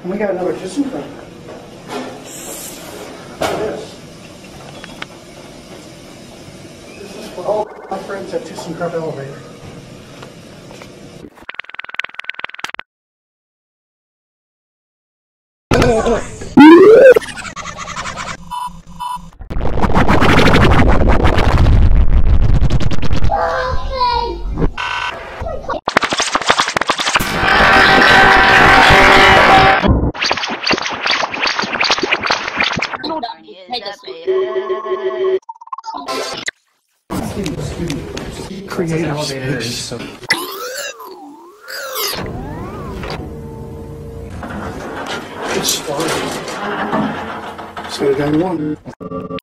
We got another kissing crop. Look at this. This is for all my friends at ThyssenKrupp Elevator. Creative space. It's started. So we got one.